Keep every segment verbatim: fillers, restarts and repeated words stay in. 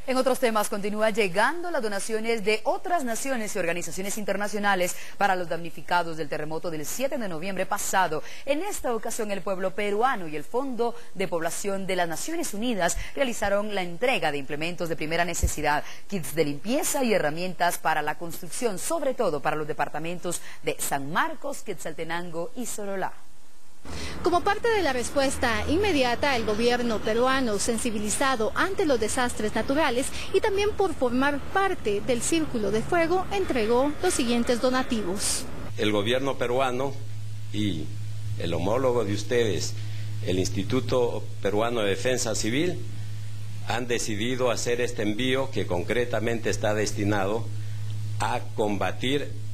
En otros temas, continúa llegando las donaciones de otras naciones y organizaciones internacionales para los damnificados del terremoto del siete de noviembre pasado. En esta ocasión, el pueblo peruano y el Fondo de Población de las Naciones Unidas realizaron la entrega de implementos de primera necesidad, kits de limpieza y herramientas para la construcción, sobre todo para los departamentos de San Marcos, Quetzaltenango y Sololá. Como parte de la respuesta inmediata, el gobierno peruano, sensibilizado ante los desastres naturales y también por formar parte del Círculo de Fuego, entregó los siguientes donativos. El gobierno peruano y el homólogo de ustedes, el Instituto Peruano de Defensa Civil, han decidido hacer este envío que concretamente está destinado a combatir.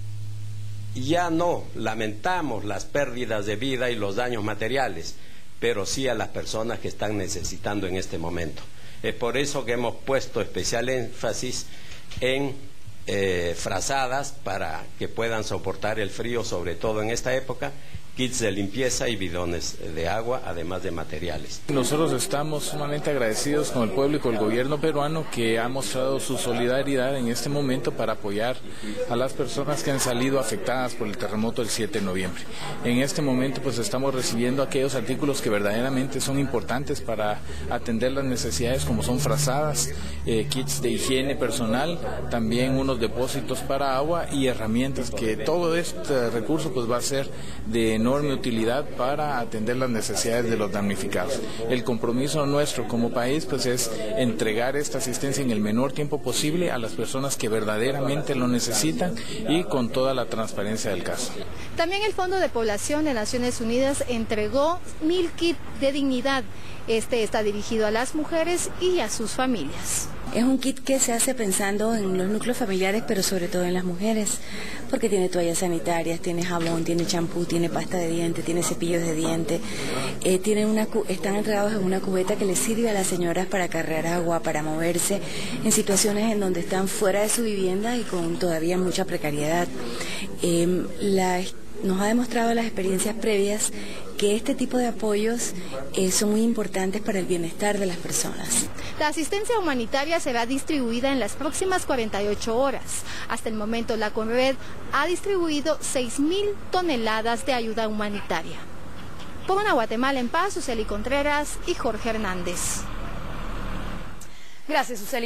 Ya no lamentamos las pérdidas de vida y los daños materiales, pero sí a las personas que están necesitando en este momento. Es por eso que hemos puesto especial énfasis en eh, frazadas para que puedan soportar el frío, sobre todo en esta época, kits de limpieza y bidones de agua, además de materiales. Nosotros estamos sumamente agradecidos con el pueblo y con el gobierno peruano que ha mostrado su solidaridad en este momento para apoyar a las personas que han salido afectadas por el terremoto del siete de noviembre. En este momento pues estamos recibiendo aquellos artículos que verdaderamente son importantes para atender las necesidades, como son frazadas, eh, kits de higiene personal, también unos depósitos para agua y herramientas, que todo este recurso pues va a ser de enorme utilidad para atender las necesidades de los damnificados. El compromiso nuestro como país pues es entregar esta asistencia en el menor tiempo posible a las personas que verdaderamente lo necesitan y con toda la transparencia del caso. También el Fondo de Población de Naciones Unidas entregó mil kits de dignidad. Este está dirigido a las mujeres y a sus familias. Es un kit que se hace pensando en los núcleos familiares, pero sobre todo en las mujeres, porque tiene toallas sanitarias, tiene jabón, tiene champú, tiene pasta de dientes, tiene cepillos de dientes, eh, tienen una, están entregados en una cubeta que les sirve a las señoras para cargar agua, para moverse en situaciones en donde están fuera de su vivienda y con todavía mucha precariedad. Eh, la, nos ha demostrado las experiencias previas que este tipo de apoyos eh, son muy importantes para el bienestar de las personas. La asistencia humanitaria será distribuida en las próximas cuarenta y ocho horas. Hasta el momento, la CONRED ha distribuido seis mil toneladas de ayuda humanitaria. Por una Guatemala en paz, Suseli Contreras y Jorge Hernández. Gracias, Suseli.